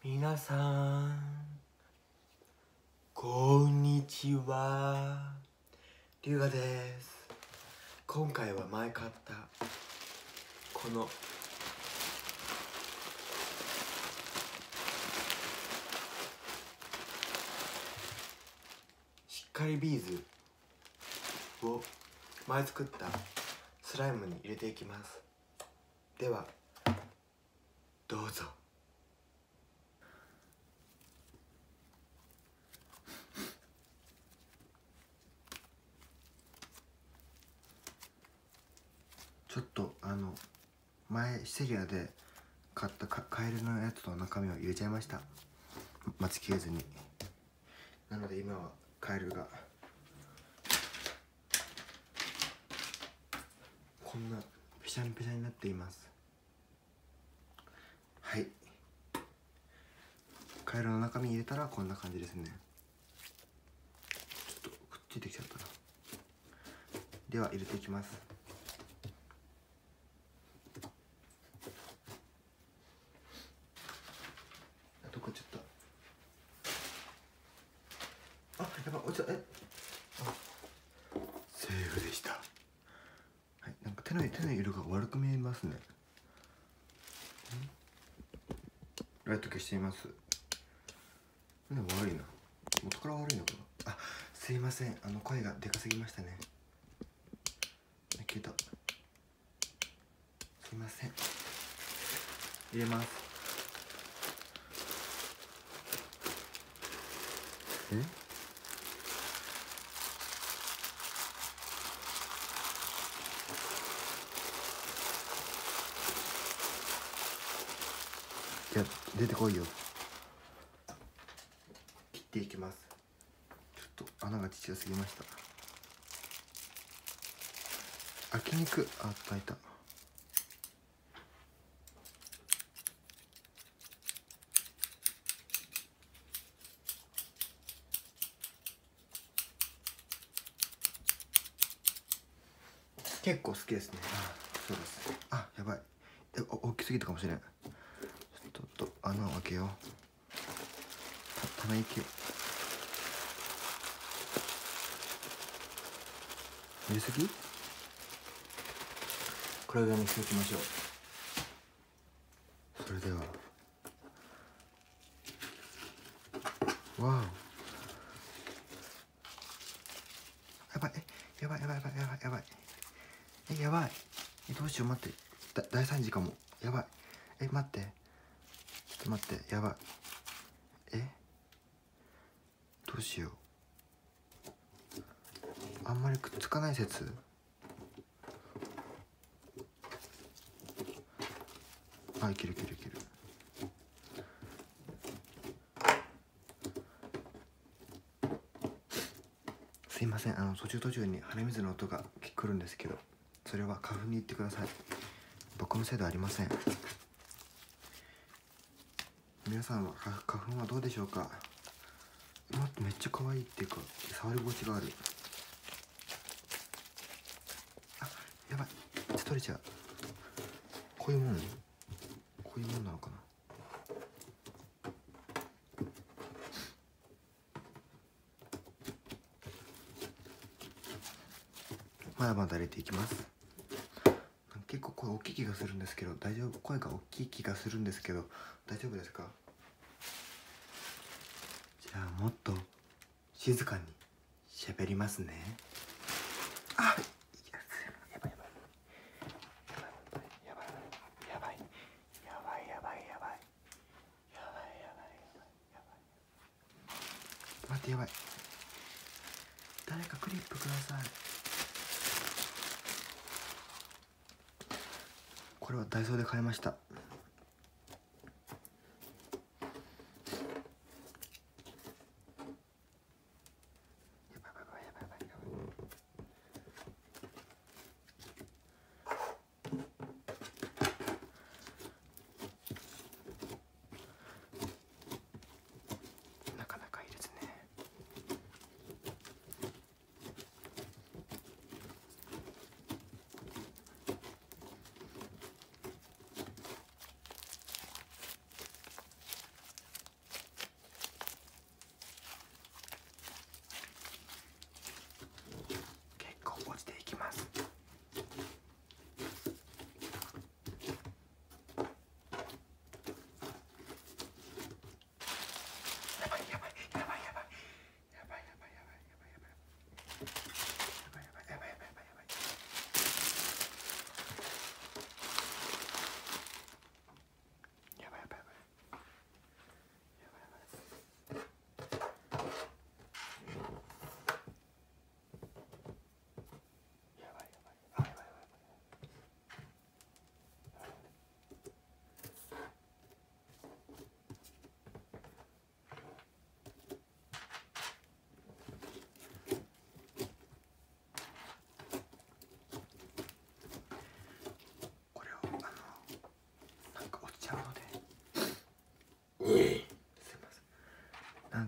皆さんこんにちは、りゅうがです。今回は前買ったこのしっかりビーズを前作ったスライムに入れていきます。ではどうぞ。ちょっと前シセリアで買ったカエルのやつと中身を入れちゃいました。待ちきれずに。なので今はカエルがこんなペシャンペシャンになっています。はい、カエルの中身入れたらこんな感じですね。ちょっとくっついてきちゃったな。では入れていきます。どこ行っちゃった。あ、やばい、落ちた。セーフでした。はい、なんか手の色が悪く見えますね。ライト消してみます。悪いな。元から悪いのかな。あ、すいません。声がでかすぎましたね。消えた。すいません。入れます。じゃあ出てこいよ。切っていきます。ちょっと穴がちっちゃすぎました。開きにく。あ、開いた。結構好きですね。あ、そうです。あ、やばい。大きすぎたかもしれん。ちょっと穴を開けよう。ため息を入れすぎ。これぐらいにしておきましょう。それではわお、やばい、やばい、やばい。どうしよう、待って。大惨事かも。やばい。待って。ちょっと待って。やばい。どうしよう。あんまりくっつかない説。あ、いける。すいません。途中に鼻水の音が来るんですけど、それは花粉に言ってください。僕のせいではありません。皆さんは花粉はどうでしょうか。めっちゃ可愛いっていうか、触り心地がある。あ、やばい。取れちゃう。こういうもんなのかな。まだまだ入れていきます。結構声大きい気がするんですけど大丈夫。声が大きい気がするんですけど大丈夫ですか。じゃあもっと静かに喋りますね。あ、やばい。待って、やばい。誰かクリップください。これはダイソーで買いました。なかなかいいですね。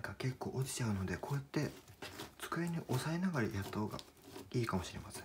が結構落ちちゃうので、こうやって机に押さえながらやった方がいいかもしれません。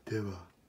では。